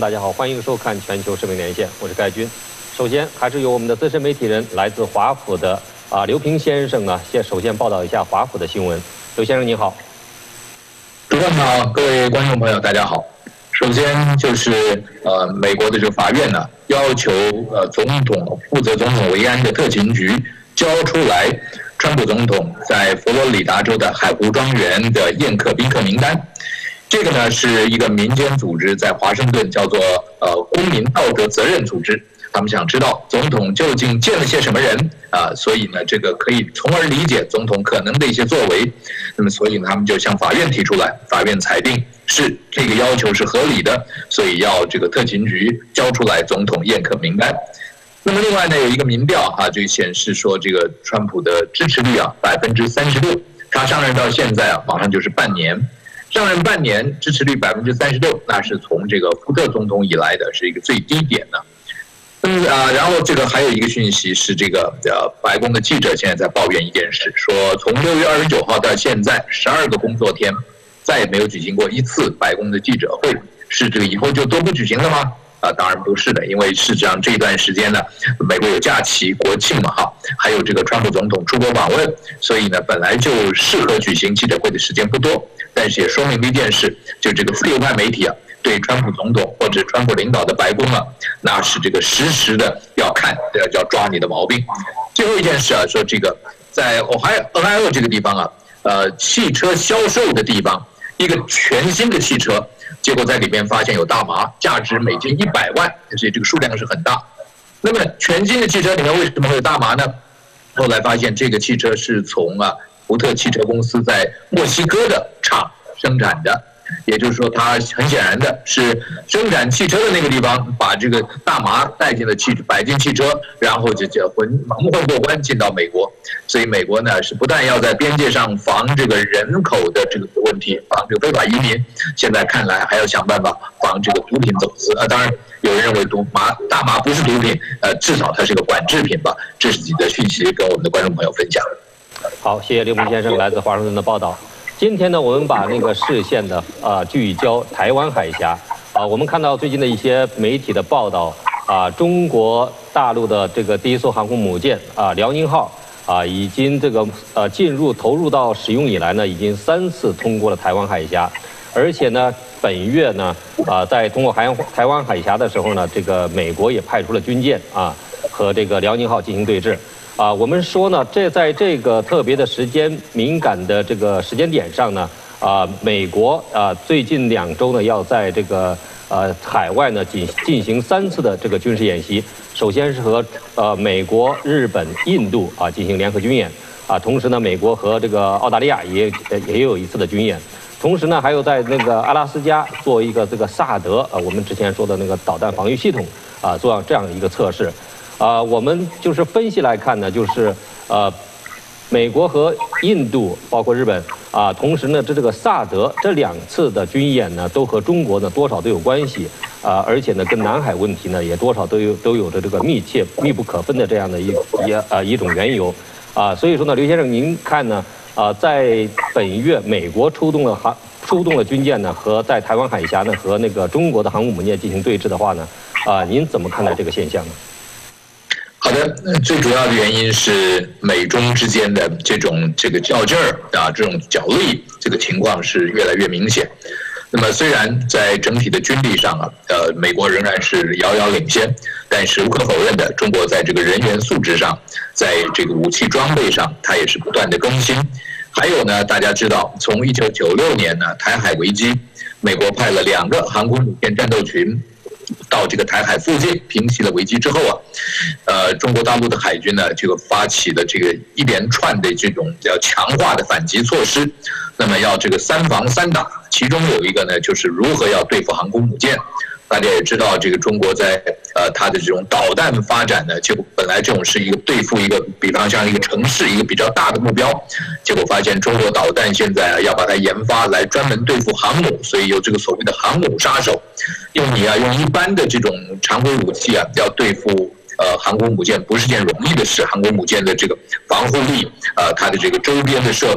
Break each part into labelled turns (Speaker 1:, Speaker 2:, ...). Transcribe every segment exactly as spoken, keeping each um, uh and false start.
Speaker 1: 大家好，欢迎收看全球视频连线，我是盖军。首先，还是由我们的资深媒体人，来自华府的啊刘平先生呢，先首先报道一下华府的新闻。刘先生您好。
Speaker 2: 主持人好，各位观众朋友大家好。首先就是呃，美国的这个法院呢，要求呃总统负责总统维安的特勤局交出来川普总统在佛罗里达州的海湖庄园的宴客宾客名单。这个呢是一个民间组织在华盛顿叫做呃公民道德责任组织，他们想知道总统究竟见了些什么人啊、呃，所以呢这个可以从而理解总统可能的一些作为。那么所以呢他们就向法院提出来，法院裁定是这个要求是合理的，所以要这个特勤局交出来总统宴客名单。那么另外呢有一个民调啊，就显示说这个川普的支持率啊百分之三十六，他上任到现在啊马上就是半年。上任半年，支持率百分之三十六，那是从这个福特总统以来的是一个最低点呢。那么啊，然后这个还有一个讯息是这个呃，白宫的记者现在在抱怨一件事，说从六月二十九号到现在十二个工作天，再也没有举行过一次白宫的记者会，是这个以后就都不举行了吗？啊，当然不是的，因为事实上这段时间呢，美国有假期、国庆嘛，哈，还有这个川普总统出国访问，所以呢，本来就适合举行记者会的时间不多。但是也说明了一件事，就这个自由派媒体啊，对川普总统或者川普领导的白宫啊，那是这个实时的要看，要抓你的毛病。最后一件事啊，说这个在俄亥俄亥俄这个地方啊，呃，汽车销售的地方，一个全新的汽车，结果在里面发现有大麻，价值美金一百万，所以这个数量是很大。那么全新的汽车里面为什么会有大麻呢？后来发现这个汽车是从啊。福特汽车公司在墨西哥的厂生产的，也就是说，它很显然的是生产汽车的那个地方把这个大麻带进了汽摆进汽车，然后就就混蒙混过关进到美国。所以美国呢是不但要在边界上防这个人口的这个问题，防这个非法移民，现在看来还要想办法防这个毒品走私。呃，当然有人认为毒麻大麻不是毒品，呃，至少它是个管制品吧。这是几个讯息跟我们的观众朋友分享。
Speaker 1: 好，谢谢刘平先生来自华盛顿的报道。今天呢，我们把那个视线的啊聚焦台湾海峡啊，我们看到最近的一些媒体的报道啊，中国大陆的这个第一艘航空母舰啊辽宁号啊，已经这个呃进入投入到使用以来呢，已经三次通过了台湾海峡，而且呢，本月呢啊，在通过海洋台湾海峡的时候呢，这个美国也派出了军舰啊和这个辽宁号进行对峙。啊，我们说呢，这在这个特别的时间敏感的这个时间点上呢，啊，美国啊最近两周呢要在这个呃海外呢进进行三次的这个军事演习。首先是和呃美国、日本、印度啊进行联合军演啊，同时呢，美国和这个澳大利亚也也有一次的军演。同时呢，还有在那个阿拉斯加做一个这个萨德啊，我们之前说的那个导弹防御系统啊，做这样一个测试。啊、呃，我们就是分析来看呢，就是呃，美国和印度包括日本啊、呃，同时呢，这这个萨德这两次的军演呢，都和中国呢多少都有关系啊、呃，而且呢，跟南海问题呢也多少都有都有着这个密切密不可分的这样的一一呃一种缘由啊、呃，所以说呢，刘先生您看呢啊、呃，在本月美国出动了航出动了军舰呢，和在台湾海峡呢和那个中国的航空母舰进行对峙的话呢，啊、呃，您怎么看待这个现象呢？
Speaker 2: 好的，最主要的原因是美中之间的这种这个较劲儿啊，这种角力，这个情况是越来越明显。那么虽然在整体的军力上啊，呃，美国仍然是遥遥领先，但是无可否认的，中国在这个人员素质上，在这个武器装备上，它也是不断的更新。还有呢，大家知道，从一九九六年呢台海危机，美国派了两个航空母舰战斗群。到这个台海附近平息了危机之后啊，呃，中国大陆的海军呢，这个发起了这个一连串的这种要强化的反击措施，那么要这个三防三打，其中有一个呢，就是如何要对付航空母舰。大家也知道，这个中国在呃它的这种导弹发展呢，结果本来这种是一个对付一个，比方像一个城市一个比较大的目标，结果发现中国导弹现在啊要把它研发来专门对付航母，所以有这个所谓的航母杀手。用你啊用一般的这种常规武器啊，要对付呃航空母舰不是件容易的事。航空母舰的这个防护力，呃它的这个周边的设备。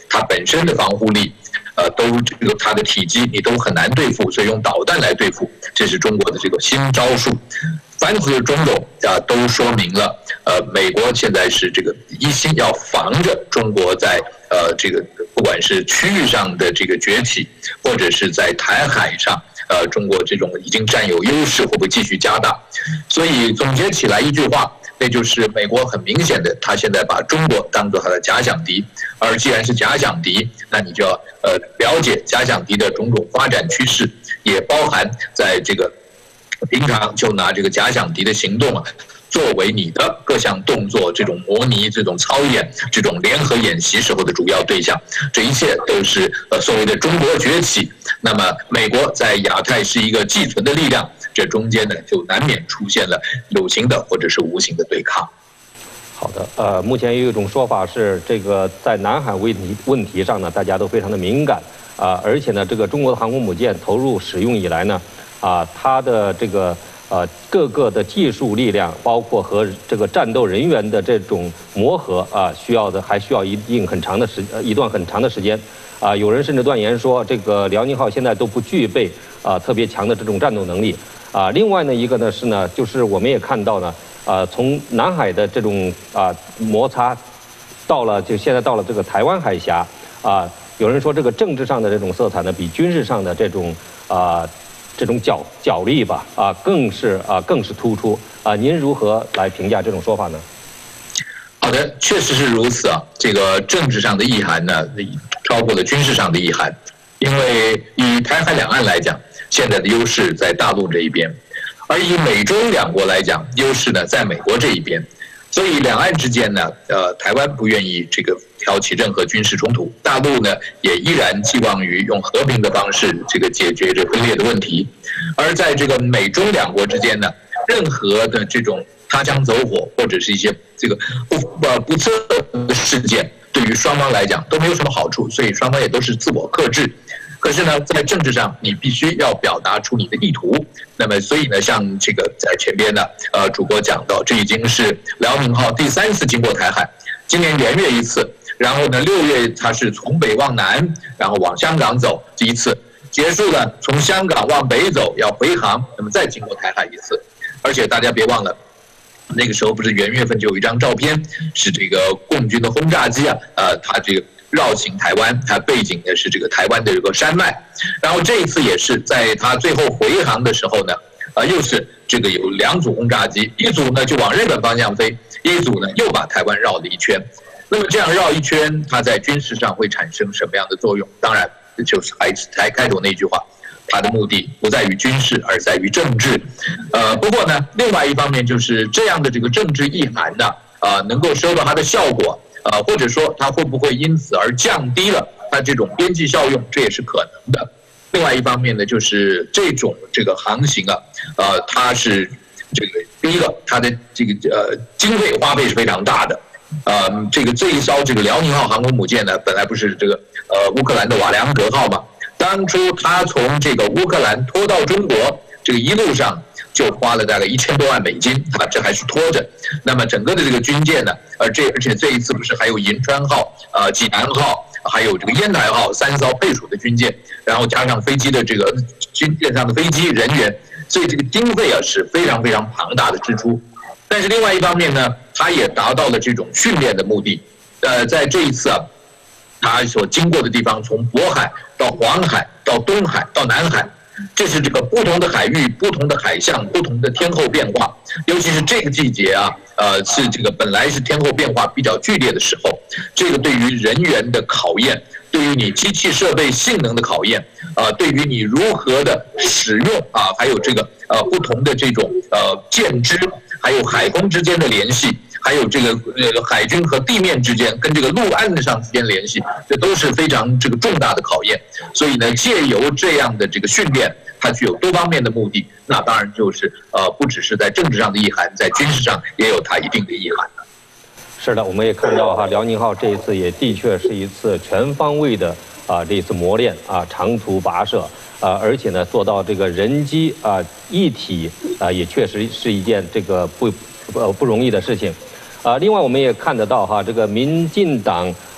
Speaker 2: 它本身的防护力，呃，都这个它的体积你都很难对付，所以用导弹来对付，这是中国的这个新招数。凡此种种啊，都说明了，呃，美国现在是这个一心要防着中国在呃这个不管是区域上的这个崛起，或者是在台海上，呃，中国这种已经占有优势会不会继续加大？所以总结起来一句话，那就是美国很明显的，他现在把中国当作他的假想敌，而既然是假想敌，那你就要呃了解假想敌的种种发展趋势，也包含在这个。平常就拿这个假想敌的行动啊，作为你的各项动作这种模拟、这种操演、这种联合演习时候的主要对象，这一切都是呃所谓的中国崛起。那么，美国在亚太是一个寄存的力量，这中间呢就难免出现了有形的或者是无形的对抗。
Speaker 1: 好的，呃，目前有一种说法是，这个在南海问题问题上呢，大家都非常的敏感啊、呃，而且呢，这个中国的航空母舰投入使用以来呢。啊，它的这个呃各个的技术力量，包括和这个战斗人员的这种磨合啊，需要的还需要一定很长的时呃一段很长的时间。啊，有人甚至断言说，这个辽宁号现在都不具备啊特别强的这种战斗能力。啊，另外呢一个呢是呢，就是我们也看到呢，啊从南海的这种啊摩擦，到了就现在到了这个台湾海峡啊，有人说这个政治上的这种色彩呢，比军事上的这种啊。这种角角力吧，啊，更是啊，更是突出啊。您如何来评价这种说法呢？
Speaker 2: 好的，确实是如此啊。这个政治上的意涵呢，超过了军事上的意涵。因为以台海两岸来讲，现在的优势在大陆这一边，而以美中两国来讲，优势呢在美国这一边。所以两岸之间呢，呃，台湾不愿意这个挑起任何军事冲突，大陆呢也依然寄望于用和平的方式这个解决这分裂的问题。而在这个美中两国之间呢，任何的这种擦枪走火或者是一些这个不呃不测的事件，对于双方来讲都没有什么好处，所以双方也都是自我克制。可是呢，在政治上，你必须要表达出你的意图。那么，所以呢，像这个在前边呢，呃，主播讲到，这已经是辽宁号第三次经过台海，今年连月一次，然后呢，六月它是从北往南，然后往香港走第一次，结束了从香港往北走要回航，那么再经过台海一次，而且大家别忘了。那个时候不是元月份就有一张照片，是这个共军的轰炸机啊，呃，它这个绕行台湾，它背景呢是这个台湾的这个山脉。然后这一次也是在它最后回航的时候呢，呃，又是这个有两组轰炸机，一组呢就往日本方向飞，一组呢又把台湾绕了一圈。那么这样绕一圈，它在军事上会产生什么样的作用？当然，就是还才开头那句话。它的目的不在于军事，而在于政治。呃，不过呢，另外一方面就是这样的这个政治意涵呢，呃，能够收到它的效果，呃，或者说它会不会因此而降低了它这种边际效用，这也是可能的。另外一方面呢，就是这种这个航行啊，呃，它是这个第一个，它的这个呃经费花费是非常大的。呃，这个这一艘这个辽宁号航空母舰呢，本来不是这个呃乌克兰的瓦良格号嘛。当初他从这个乌克兰拖到中国，这个一路上就花了大概一千多万美金，啊，这还是拖着。那么整个的这个军舰呢，而这而且这一次不是还有银川号、呃济南号，还有这个烟台号三艘配属的军舰，然后加上飞机的这个军舰上的飞机人员，所以这个经费啊是非常非常庞大的支出。但是另外一方面呢，它也达到了这种训练的目的。呃，在这一次啊。它所经过的地方，从渤海到黄海到东海到南海，这是这个不同的海域、不同的海象、不同的天候变化。尤其是这个季节啊，呃，是这个本来是天候变化比较剧烈的时候，这个对于人员的考验，对于你机器设备性能的考验，呃，对于你如何的使用啊，还有这个呃不同的这种呃舰只，还有海空之间的联系。还有这个呃海军和地面之间跟这个陆岸上之间联系，这都是非常这个重大的考验。所以呢，借由这样的这个训练，它具有多方面的目的。那当然就是呃，不只是在政治上的意涵，在军事上也有它一定的意涵。
Speaker 1: 是的，我们也看到哈，辽宁号这一次也的确是一次全方位的啊这一次磨练啊，长途跋涉啊，而且呢做到这个人机啊一体啊，也确实是一件这个不呃不容易的事情。啊，另外我们也看得到哈，这个民进党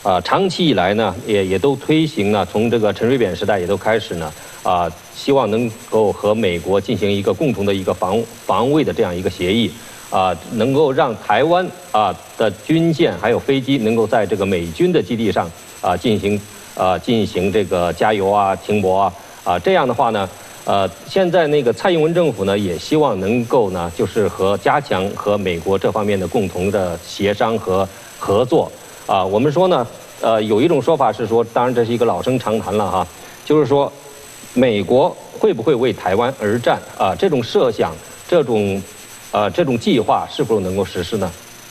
Speaker 1: 啊，长期以来呢，也也都推行呢，从这个陈水扁时代也都开始呢，啊，希望能够和美国进行一个共同的一个防防卫的这样一个协议，啊，能够让台湾啊的军舰还有飞机能够在这个美军的基地上啊进行啊进行这个加油啊、停泊啊，啊这样的话呢，呃，现在那个蔡英文政府呢，也希望能够呢，就是和加强和美国这方面的共同的协商和合作。啊，我们说呢，呃，有一种说法是说，当然这是一个老生常谈了哈，就是说，美国会不会为台湾而战啊？这种设想，这种，呃，这种计划是否能够实施呢？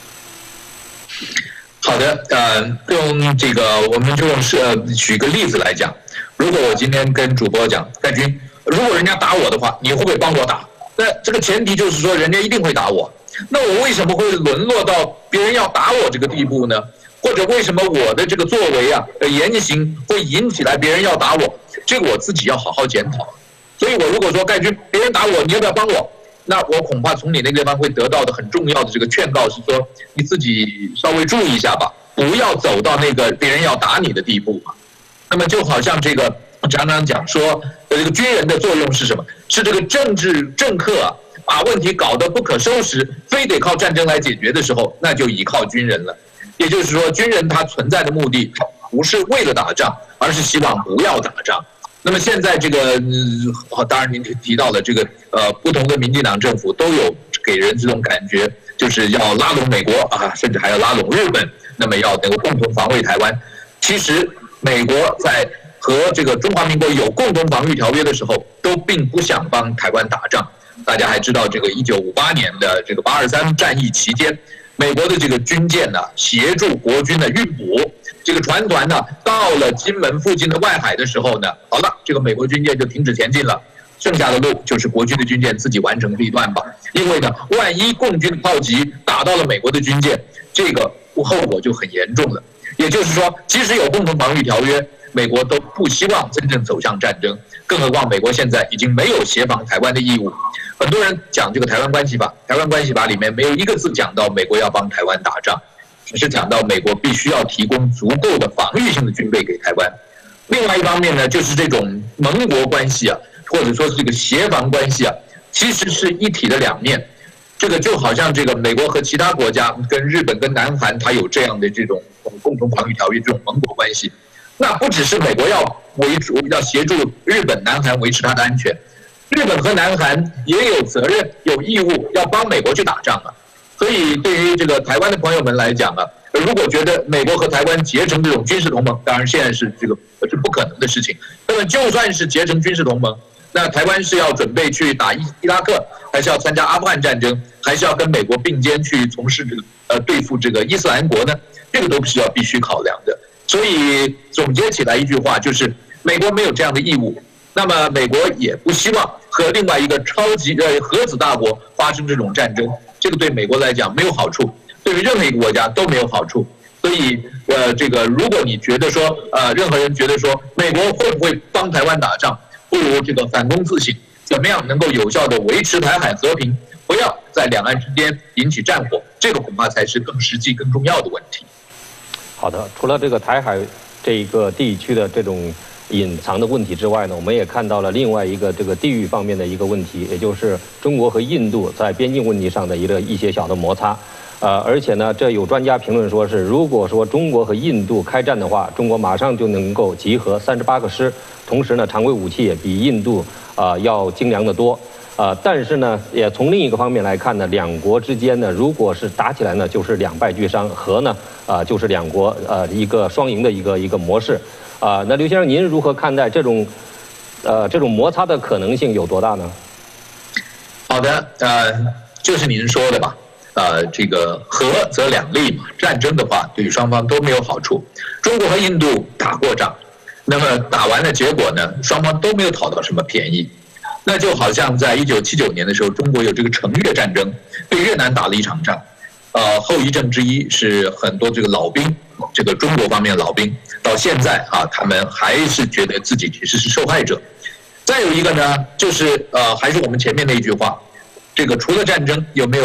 Speaker 2: 好的，呃，用这个我们就用是举个例子来讲，如果我今天跟主播讲，盖军，如果人家打我的话，你会不会帮我打？那这个前提就是说，人家一定会打我。那我为什么会沦落到别人要打我这个地步呢？或者为什么我的这个作为啊、言行会引起来别人要打我？这个我自己要好好检讨。所以我如果说盖军别人打我，你要不要帮我？那我恐怕从你那个地方会得到的很重要的这个劝告是说，你自己稍微注意一下吧，不要走到那个别人要打你的地步嘛。那么就好像这个常常讲说，这个军人的作用是什么？是这个政治政客啊，把问题搞得不可收拾，非得靠战争来解决的时候，那就倚靠军人了。也就是说，军人他存在的目的不是为了打仗，而是希望不要打仗。那么现在这个，呃、当然您提到了这个，呃，不同的民进党政府都有给人这种感觉，就是要拉拢美国啊，甚至还要拉拢日本，那么要能够共同防卫台湾。其实美国在和这个中华民国有共同防御条约的时候，都并不想帮台湾打仗。大家还知道，这个一九五八年的这个八二三战役期间，美国的这个军舰呢，协助国军的运补，这个船团呢，到了金门附近的外海的时候呢，好了，这个美国军舰就停止前进了，剩下的路就是国军的军舰自己完成这一段吧。因为呢，万一共军的炮击打到了美国的军舰，这个后果就很严重了。也就是说，即使有共同防御条约，美国都不希望真正走向战争，更何况美国现在已经没有协防台湾的义务。很多人讲这个台湾关系法，台湾关系法里面没有一个字讲到美国要帮台湾打仗，只是讲到美国必须要提供足够的防御性的军备给台湾。另外一方面呢，就是这种盟国关系啊，或者说是这个协防关系啊，其实是一体的两面。这个就好像这个美国和其他国家跟日本跟南韩，它有这样的这种共同防御条约这种盟国关系。那不只是美国要维持要协助日本、南韩维持它的安全，日本和南韩也有责任、有义务要帮美国去打仗啊。所以对于这个台湾的朋友们来讲啊，如果觉得美国和台湾结成这种军事同盟，当然现在是这个是不可能的事情。那么就算是结成军事同盟，那台湾是要准备去打伊伊拉克，还是要参加阿富汗战争，还是要跟美国并肩去从事这个呃对付这个伊斯兰国呢？这个都是要必须考量的。所以总结起来一句话，就是美国没有这样的义务，那么美国也不希望和另外一个超级呃核子大国发生这种战争，这个对美国来讲没有好处，对于任何一个国家都没有好处。所以呃，这个如果你觉得说呃，任何人觉得说美国会不会帮台湾打仗，不如这个反躬自省，怎么样能够有效的维持台海和平，不要在两岸之间引起战火，这个恐怕才是更实际、更重要的问题。
Speaker 1: 好的，除了这个台海这一个地区的这种隐藏的问题之外呢，我们也看到了另外一个这个地域方面的一个问题，也就是中国和印度在边境问题上的一个一些小的摩擦。呃，而且呢，这有专家评论说是，如果说中国和印度开战的话，中国马上就能够集合三十八个师，同时呢，常规武器也比印度啊、呃、要精良得多。呃，但是呢，也从另一个方面来看呢，两国之间呢，如果是打起来呢，就是两败俱伤；和呢，啊、呃，就是两国呃一个双赢的一个一个模式。啊、呃，那刘先生，您如何看待这种呃这种摩擦的可能性有多大呢？
Speaker 2: 好的，呃，就是您说的吧。呃，这个和则两利嘛，战争的话对于双方都没有好处。中国和印度打过仗，那么打完的结果呢，双方都没有讨到什么便宜。那就好像在一九七九年的时候，中国有这个成越战争，对越南打了一场仗，呃，后遗症之一是很多这个老兵，这个中国方面的老兵，到现在啊，他们还是觉得自己其实是受害者。再有一个呢，就是呃，还是我们前面那一句话，这个除了战争，有没有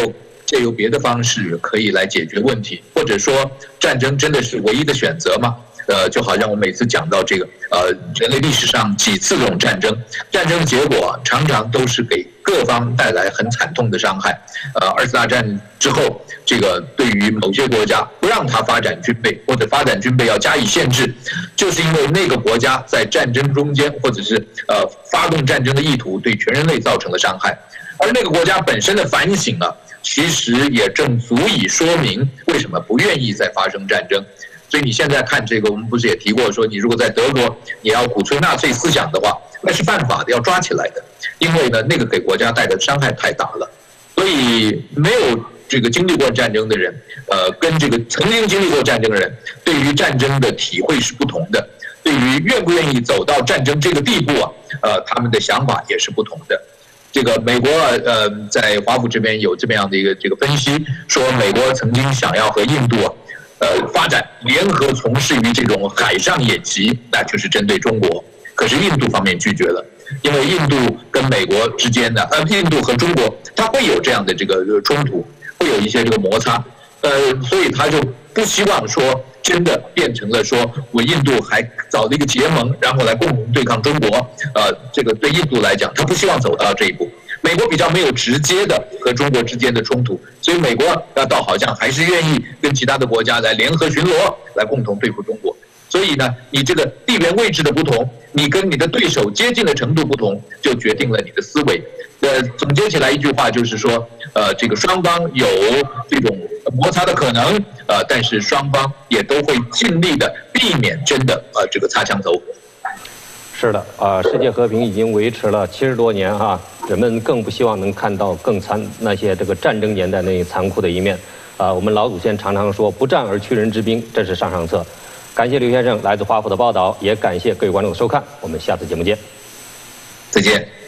Speaker 2: 借由别的方式可以来解决问题，或者说战争真的是唯一的选择吗？呃，就好像我每次讲到这个，呃，人类历史上几次这种战争，战争的结果常常都是给各方带来很惨痛的伤害。呃，二次大战之后，这个对于某些国家不让他发展军备，或者发展军备要加以限制，就是因为那个国家在战争中间，或者是呃发动战争的意图对全人类造成了伤害，而那个国家本身的反省啊，其实也正足以说明为什么不愿意再发生战争。所以你现在看这个，我们不是也提过说，你如果在德国你要鼓吹纳粹思想的话，那是犯法的，要抓起来的，因为呢，那个给国家带来的伤害太大了。所以没有这个经历过战争的人，呃，跟这个曾经经历过战争的人，对于战争的体会是不同的，对于愿不愿意走到战争这个地步啊，呃，他们的想法也是不同的。这个美国呃，在华府这边有这么样的一个这个分析，说美国曾经想要和印度啊。呃，发展联合从事于这种海上演习，那就是针对中国。可是印度方面拒绝了，因为印度跟美国之间的，呃，印度和中国，它会有这样的这个冲突，会有一些这个摩擦，呃，所以他就不希望说真的变成了说我印度还找了一个结盟，然后来共同对抗中国。呃，这个对印度来讲，他不希望走到这一步。美国比较没有直接的和中国之间的冲突，所以美国呃倒好像还是愿意跟其他的国家来联合巡逻，来共同对付中国。所以呢，你这个地缘位置的不同，你跟你的对手接近的程度不同，就决定了你的思维。呃，总结起来一句话就是说，呃，这个双方有这种摩擦的可能，呃，但是双方也都会尽力的避免真的呃这个擦枪走火。
Speaker 1: 是的，啊、呃，世界和平已经维持了七十多年哈，人们更不希望能看到更残那些这个战争年代那残酷的一面。啊、呃，我们老祖先常常说不战而屈人之兵，这是上上策。感谢刘先生来自华府的报道，也感谢各位观众的收看，我们下次节目见。
Speaker 2: 再见。